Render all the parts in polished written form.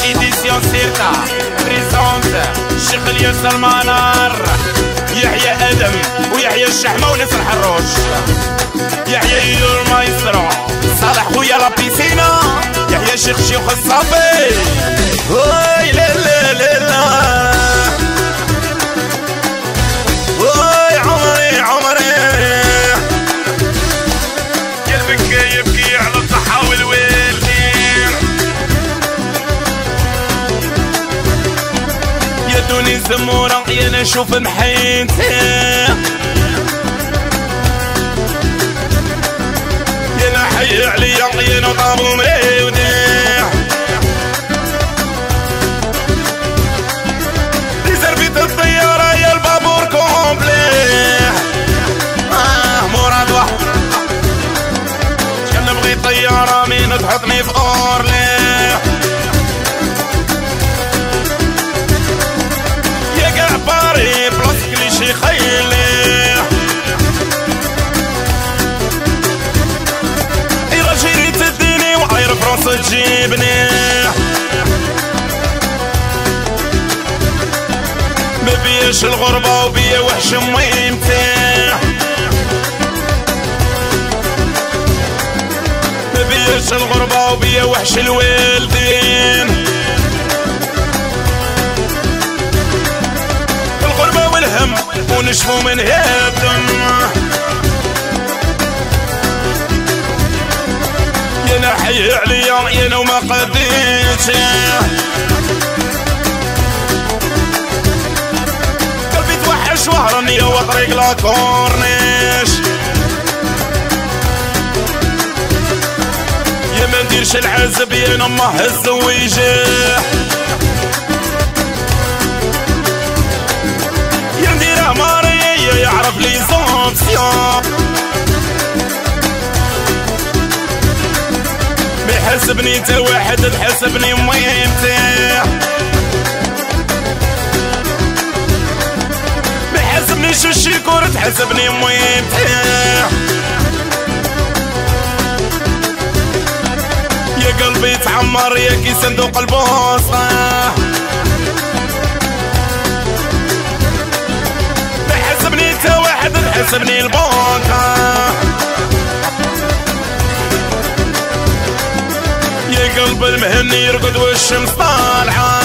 إديسيون سيرتا بريزونت الشيخ الياس المنار، يحيى آدم ويحيى الشحمة وناس الحروش، يحيى يور مايسترو صالح خويا لابيسينا، يحيى شيخ الصافي. وي لا لا لا لا وي عمري قلبك يبكي على الصحة والوالدين، يا دوني زمورة يا نشوف محيتي، يا نحي عليا يا نطابو مريودي، ريزرفيت الطيارة يا البابور كومبلي، مراد واحد كان نبغي طيارة مين تحطني في أورلي، يا قاع باري بلاصتك لي شي خيلي، إلا جيري تديني وعاير فرنسا تجيبني، مبياش الغربة وبيا وحش مهمتي، مبياش الغربة وبيا وحش الوالدين، الغربة والهم ونشفو من هادم، يا نحي عليا يا نو ما قديتي، قلبي توحش وهرني وطريق لا كورنيش، يا ما نديرش العزب يا نما هز ويجيح، يا نديرها ماريا يعرف لي زوبسيون، بيحسبني تا واحد تحسبني مهمتي، بيحسبنيش الشيكور تحسبني مهمتي، يا قلبي تعمر يا كي صندوق البوسطة، بيحسبني تا واحد تحسبني البوكا، يا قلب المهني يرقد والشمس طالعة،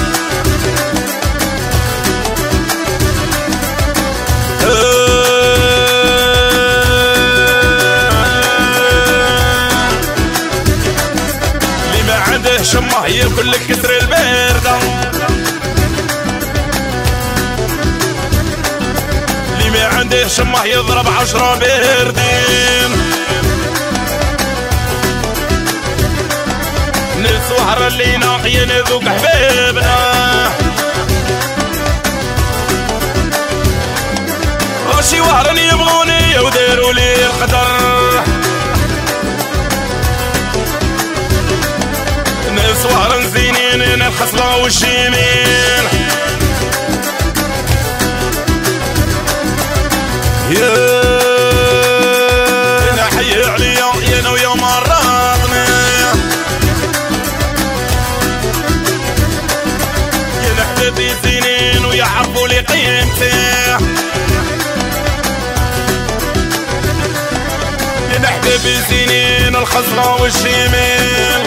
اللي ما عنده شمه ياكل لك كسر البردة، اللي ما عنده شمه يضرب 10 بردين، نسوهر اللي ناقي نذوق حبيبنا، رشي وهرن يبغوني وديروا لي القدر، نسوهر زينين الخصلة والشيمين، يا نحي عليا يا نو يا مرضني، في سنين ويعرفوا لي قيمتي، يا نحبي سنين الخصلة والشمال،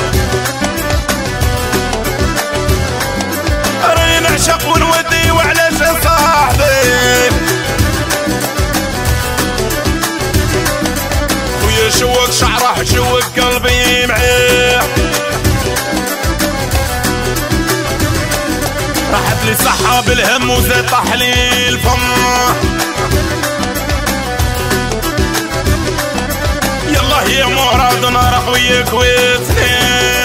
راني نعشق ونودي وعلاش صاحبي، خويا شوق شعره شوق قلبي معاه، راحت لي صحة بالهم وزاد طاح لي الفم، يلا يا مراد نار خويا كويتني،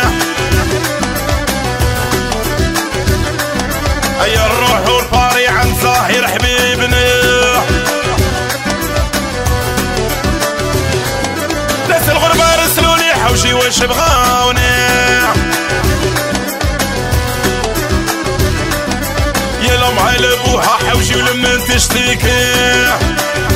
هيا الروح والفاري عن زاهر حبيبنا، ناس الغربة رسلولي حوشي واش بغاوني، يا لمعة لبوها حوشي ولما تشتكي،